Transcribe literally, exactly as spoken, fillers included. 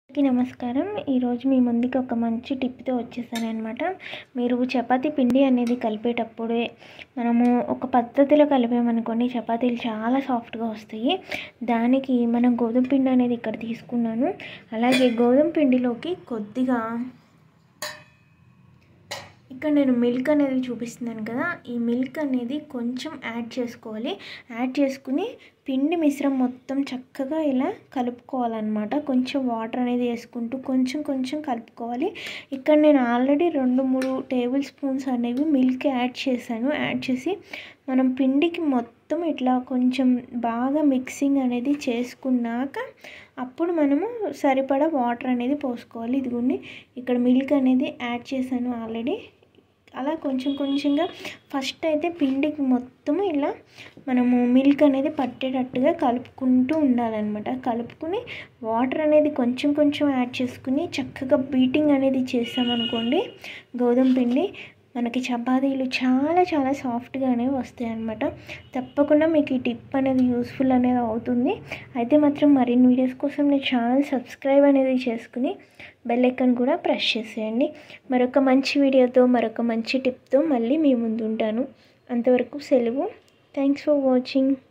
అందరికీ నమస్కారం. ఈరోజు మీ ముందుకి ఒక మంచి టిప్తో వచ్చేసానమాట. మీరు చపాతీ పిండి అనేది కలిపేటప్పుడే మనము ఒక పద్ధతిలో కలిపామనుకోండి చపాతీలు చాలా సాఫ్ట్గా వస్తాయి. దానికి మనం గోధుమ పిండి అనేది ఇక్కడ తీసుకున్నాను. అలాగే గోధుమ పిండిలోకి కొద్దిగా ఇక్కడ నేను మిల్క్ అనేది చూపిస్తున్నాను కదా, ఈ మిల్క్ అనేది కొంచెం యాడ్ చేసుకోవాలి. యాడ్ చేసుకుని పిండి మిశ్రమం మొత్తం చక్కగా ఇలా కలుపుకోవాలన్నమాట. కొంచెం వాటర్ అనేది వేసుకుంటూ కొంచెం కొంచెం కలుపుకోవాలి. ఇక్కడ నేను ఆల్రెడీ రెండు మూడు టేబుల్ స్పూన్స్ అనేవి మిల్క్ యాడ్ చేశాను. యాడ్ చేసి మనం పిండికి మొత్తం ఇట్లా కొంచెం బాగా మిక్సింగ్ అనేది చేసుకున్నాక అప్పుడు మనము సరిపడా వాటర్ అనేది పోసుకోవాలి. ఇదిగోండి ఇక్కడ మిల్క్ అనేది యాడ్ చేశాను ఆల్రెడీ. అలా కొంచెం కొంచెంగా ఫస్ట్ అయితే పిండికి మొత్తము ఇలా మనము మిల్క్ అనేది పట్టేటట్టుగా కలుపుకుంటూ ఉండాలన్నమాట. కలుపుకుని వాటర్ అనేది కొంచెం కొంచెం యాడ్ చేసుకుని చక్కగా బీటింగ్ అనేది చేసామనుకోండి గోధుమ పిండి మనకి చపాతీలు చాలా చాలా సాఫ్ట్గా అనేవి వస్తాయి అన్నమాట. తప్పకుండా మీకు ఈ టిప్ అనేది యూస్ఫుల్ అనేది అవుతుంది. అయితే మాత్రం మరిన్ని వీడియోస్ కోసం నా ఛానల్ సబ్స్క్రైబ్ అనేది చేసుకుని బెల్ ఐకాన్ కూడా ప్రెస్ చేసేయండి. మరొక మంచి వీడియోతో మరొక మంచి టిప్తో మళ్ళీ మీ ముందు ఉంటాను. అంతవరకు సెలవు. Thanks for watching.